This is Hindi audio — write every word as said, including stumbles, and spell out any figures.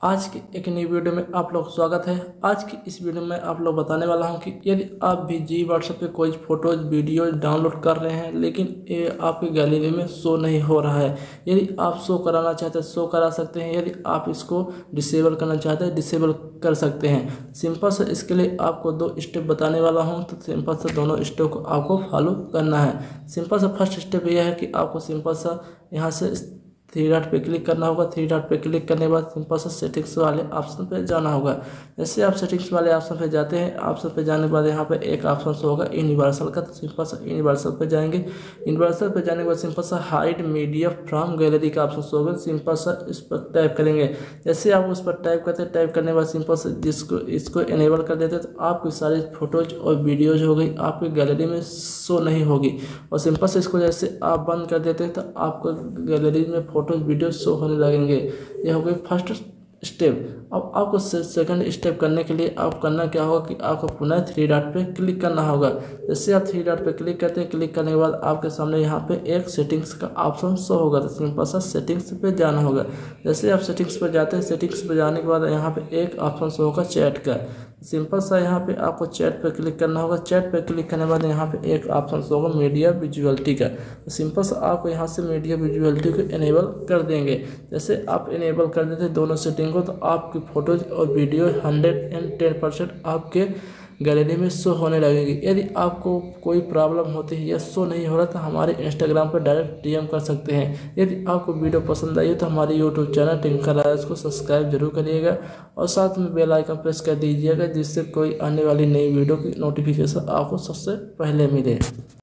आज की एक नई वीडियो में आप लोग स्वागत है। आज की इस वीडियो में आप लोग बताने वाला हूं कि यदि आप भी जी व्हाट्सएप पे कोई फोटोज वीडियो डाउनलोड कर रहे हैं लेकिन ये आपकी गैलरी में शो नहीं हो रहा है, यदि आप शो कराना चाहते हैं शो करा सकते हैं, यदि आप इसको डिसेबल करना चाहते हैं डिसेबल कर सकते हैं। सिंपल से इसके लिए आपको दो स्टेप बताने वाला हूँ, तो सिंपल से दोनों स्टेप को आपको फॉलो करना है। सिंपल सा फर्स्ट स्टेप यह है कि आपको सिंपल सा यहाँ से थ्री डॉट पे क्लिक करना होगा। थ्री डॉट पे क्लिक करने के बाद सिंपल सा सेटिंग्स वाले ऑप्शन पे जाना होगा। जैसे आप सेटिंग्स वाले ऑप्शन पे जाते हैं, ऑप्शन पे जाने के बाद यहाँ पे एक ऑप्शन होगा यूनिवर्सल का, तो सिंपल सा यूनिवर्सल पे जाएंगे। यूनिवर्सल पे जाने के बाद सिंपल सा हाइड मीडिया फ्रॉम गैलरी का ऑप्शन होगा, सिंपल सा इस पर टाइप करेंगे। जैसे आप उस पर टाइप करते हैं, टाइप करने के बाद सिंपल से जिसको इसको इनेबल कर देते हैं, तो आपकी सारी फोटोज और वीडियोज हो गई आपकी गैलरी में शो नहीं होगी। और सिंपल से इसको जैसे आप बंद कर देते हैं तो आपको गैलरी में फोटो वीडियो शो होने लगेंगे। ये हो गई फर्स्ट स्टेप। अब आपको सेकंड स्टेप करने के लिए आप करना क्या होगा कि आपको पुनः थ्री डॉट पे क्लिक करना होगा। जैसे आप थ्री डॉट पे क्लिक करते हैं, क्लिक करने के बाद आपके सामने यहाँ पे एक सेटिंग्स का ऑप्शन शो होगा, तो सिंपल सा सेटिंग्स पे जाना होगा। जैसे आप सेटिंग्स पर जाते हैं, सेटिंग्स पे जाने के बाद यहाँ पे एक ऑप्शन शो होगा चैट का, सिंपल सा यहाँ पे आपको चैट पे क्लिक करना होगा। चैट पे क्लिक करने के बाद यहाँ पे एक ऑप्शन होगा मीडिया विजुअलिटी का, तो सिंपल सा आपको यहाँ से मीडिया विजुअलिटी को इनेबल कर देंगे। जैसे आप इनेबल कर देते हैं दोनों सेटिंग को, तो आपकी फोटोज और video hundred and ten percent आपके गैलरी में शो होने लगेगी। यदि आपको कोई प्रॉब्लम होती है या शो नहीं हो रहा तो हमारे इंस्टाग्राम पर डायरेक्ट डीएम कर सकते हैं। यदि आपको वीडियो पसंद आई है तो हमारे यूट्यूब चैनल टिंकर राज को सब्सक्राइब जरूर करिएगा और साथ में बेल आइकन प्रेस कर दीजिएगा, जिससे कोई आने वाली नई वीडियो की नोटिफिकेशन आपको सबसे पहले मिले।